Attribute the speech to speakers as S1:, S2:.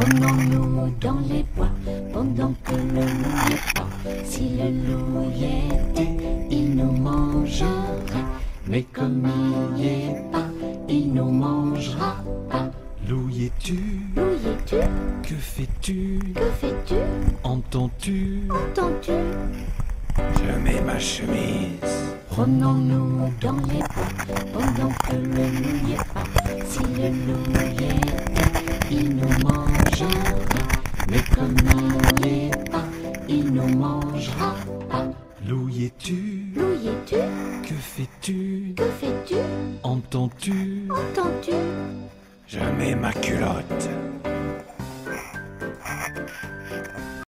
S1: Promenons-nous dans les bois pendant que le loup n'est pas. Si le loup y était, il nous mangerait. Mais comme il n'y est pas, il nous mangera pas.
S2: Loup y es-tu?
S1: Loup y es-tu?
S2: Que fais-tu?
S1: Que fais-tu?
S2: Entends-tu?
S1: Entends-tu?
S2: Je mets ma chemise.
S1: Promenons-nous dans les bois pendant que le loup n'y est pas. Si le loup y était, il nous mangerait. Mais comme il n'y est pas, il nous mangera pas.
S2: Loup y es-tu?
S1: Loup y es-tu?
S2: Que fais-tu?
S1: Que fais-tu?
S2: Entends-tu?
S1: Entends-tu?
S2: Je mets ma culotte.